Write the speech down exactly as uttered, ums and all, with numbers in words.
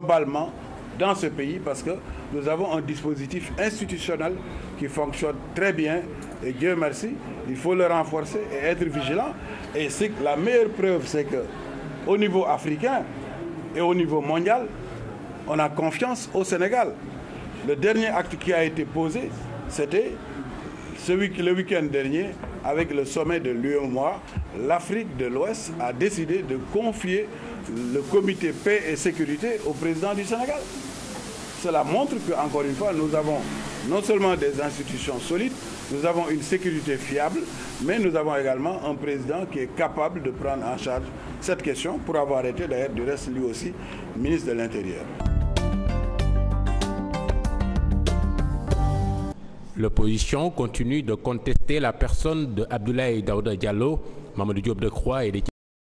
globalement dans ce pays parce que nous avons un dispositif institutionnel qui fonctionne très bien et Dieu merci, il faut le renforcer et être vigilant. Et c'est la meilleure preuve, c'est que au niveau africain et au niveau mondial, on a confiance au Sénégal. Le dernier acte qui a été posé, c'était celui le week-end dernier, avec le sommet de l'U E M O A, l'Afrique de l'Ouest a décidé de confier le comité paix et sécurité au président du Sénégal. Cela montre qu'encore une fois, nous avons non seulement des institutions solides, nous avons une sécurité fiable, mais nous avons également un président qui est capable de prendre en charge cette question pour avoir été d'ailleurs du reste lui aussi ministre de l'Intérieur. L'opposition continue de contester la personne de Abdoulaye Daouda Diallo, Mamadou Diop Decroix et des